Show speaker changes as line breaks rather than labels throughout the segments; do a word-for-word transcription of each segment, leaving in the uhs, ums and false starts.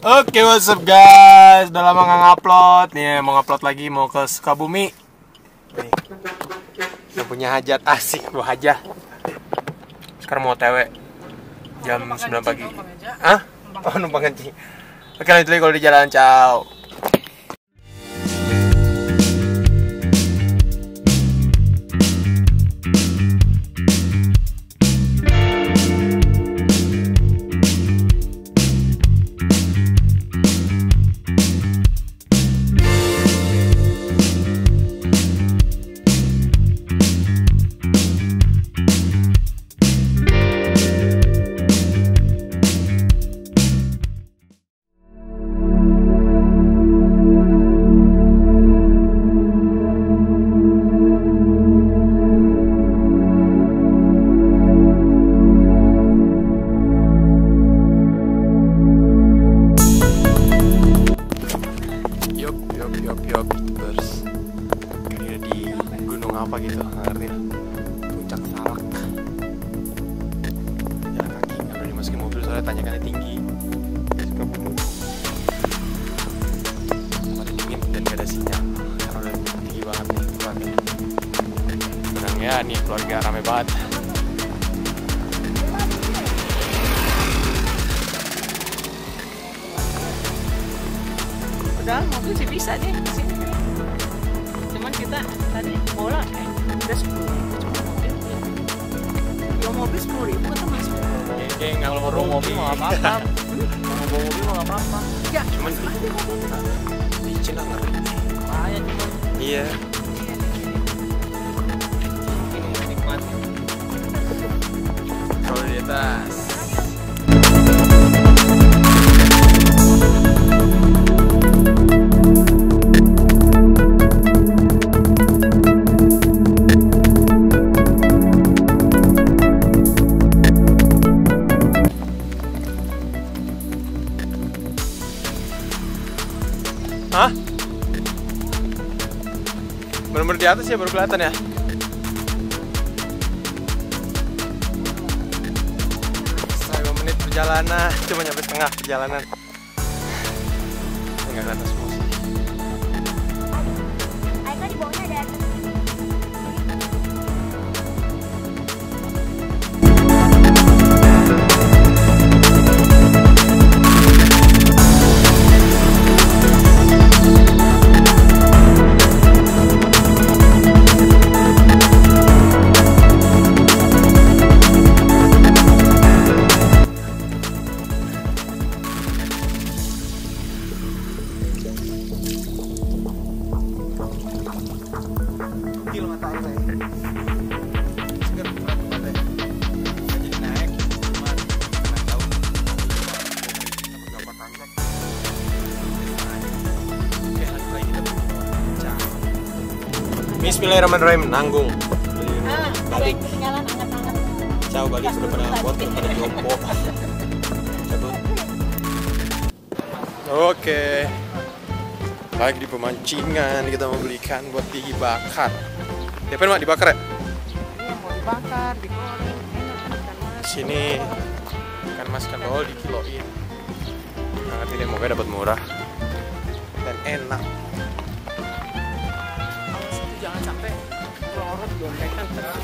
Oke, what's up guys? Udah lama nggak ngupload. Nih, mau ngupload lagi, mau ke Sukabumi. Nih, kita punya hajat asik, bu hajah. Sekarang mau O T W jam sembilan pagi. Hah? Oh, numpang kencing. Oke, lanjut lagi kalau di jalan, ciao. Apa gitu, nggak ngerti lah. Puncak Salak. Jalan kaki, nggak berani masukin mobil soalnya tanjakannya tinggi. Suka bumi. Ada dingin dan gak ada sinyal karena udah tinggi banget nih tempatnya. Tenang ya, nih keluarga rame banget.
Udah mobil sih bisa deh di sini. Cuman kita tadi bola eh udah sepuluh ribu cuma mobil ya. Kalau mobil sepuluh ribu atau masih sepuluh?
Geng, nggak mau bawa mobil mau apa-apa.
Mau bawa mobil mau apa-apa? Ya,
cuman di Cina nggak?
Bahaya cuma.
Iya.
Ini menikmati.
Kalau di atas. Hah? Bener-bener di atas ya baru kelihatan ya? lima menit perjalanan, cuma nyampe setengah perjalanan. Enggak kelihatan semua sih.
Aika di bawahnya ada.
Bismillahirrahmanirrahim, nanggung.
Ah,
Balik.
ketinggalan anget-anget.
Ciao, balik sudah pada foto, pada jompo. Cabut. Oke. Lagi di pemancingan, kita mau beli ikan buat dibakar. Diapain mak, dibakar ya?
Iya mau dibakar, digoreng, enak ikan mas.
Sini ikan mas ikan bawal dikiloin. Nah, nanti deh moga dapat murah dan enak.
Jangan sampai pelorot gontekan terus.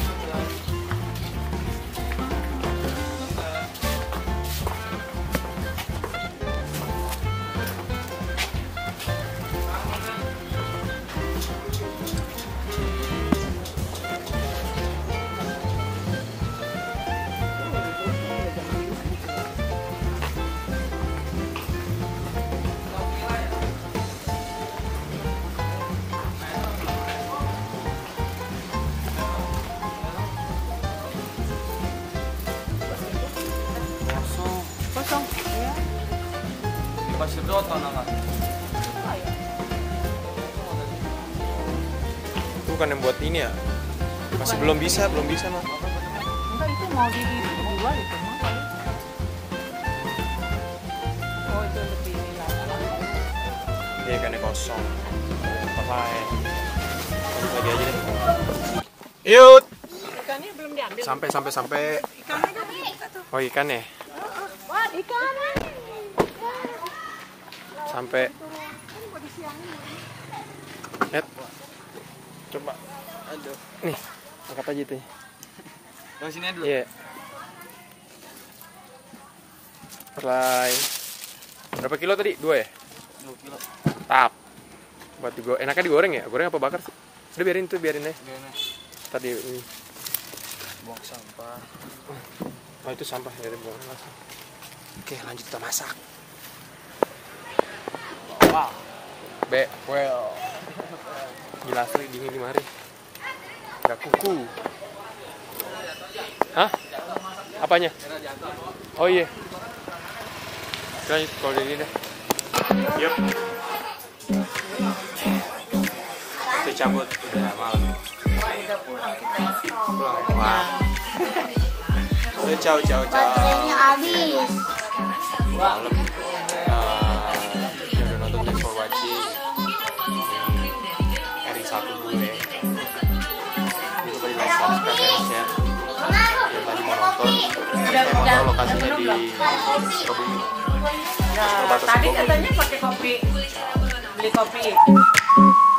Kosong, ya.
Pasir Doton anak.
Itu bukan yang buat ini ya? Masih belum bisa, belum bisa mah.
Enggak, itu mau dijual itu mah. Oh itu lebih lama.
Dia ikannya kosong. Tempat lain. Lagi aja deh. Yuk.
Ikannya belum diambil.
Sampai sampai sampai.
Ikannya udah bisa tuh.
Oh ikan ya?
Wah ikan.
sampai Ed, coba
Aduh.
nih angkat aja tuh.
Tahu sini dulu.
Iya. Mulai. Berapa kilo tadi? Dua ya?
dua kilo.
Tap. Buat digoreng. Enaknya digoreng ya? Goreng apa bakar sih? Udah biarin tuh, biarin aja.
Gimana?
Tadi ini.
Buang sampah.
Oh itu sampah ya, buang langsung. Oke, lanjut kita masak.
Wow.
Be, well. Gila asli dingin di mari. Ada kuku. Hah? Apanya? Oh iya. Lanjut kalau dari ini dah. Yup. Itu cabut udah malam.
Udah pulang kita.
Pulang. Wah. Udah ciao ciao ciao.
Baterainya habis.
Malam. Uh, yang udah nonton, thanks for watching. Airing satu dulu ya. Jangan lupa di like, subscribe, dan share. Yang tadi mau nonton, saya mau tahu lokasinya di Sukabumi.
Nah, tadi katanya pakai kopi, beli kopi.